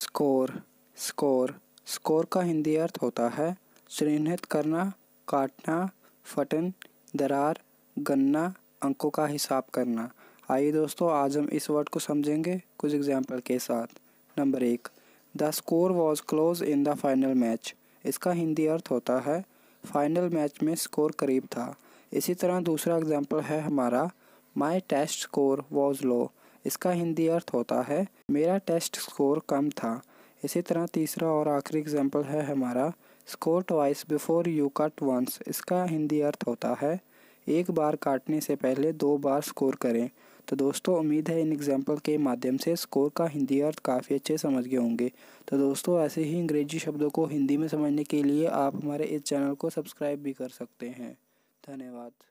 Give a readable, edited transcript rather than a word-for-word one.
Score score score का हिंदी अर्थ होता है चिन्हित करना, काटना, फटन, दरार, गणना, अंकों का हिसाब करना। आइए दोस्तों, आज हम इस वर्ड को समझेंगे कुछ एग्जाम्पल के साथ। Number 1, the score was close in the final match. इसका हिंदी अर्थ होता है फाइनल मैच में स्कोर करीब था। इसी तरह दूसरा एग्जाम्पल है हमारा my test score was low. इसका हिंदी अर्थ होता है मेरा टेस्ट स्कोर कम था। इसी तरह तीसरा और आखिरी एग्जाम्पल है हमारा score twice before you cut once. इसका हिंदी अर्थ होता है एक बार काटने से पहले 2 बार स्कोर करें। तो दोस्तों, उम्मीद है इन एग्जाम्पल के माध्यम से स्कोर का हिंदी अर्थ काफ़ी अच्छे समझ गए होंगे। तो दोस्तों, ऐसे ही अंग्रेजी शब्दों को हिंदी में समझने के लिए आप हमारे इस चैनल को सब्सक्राइब भी कर सकते हैं। धन्यवाद।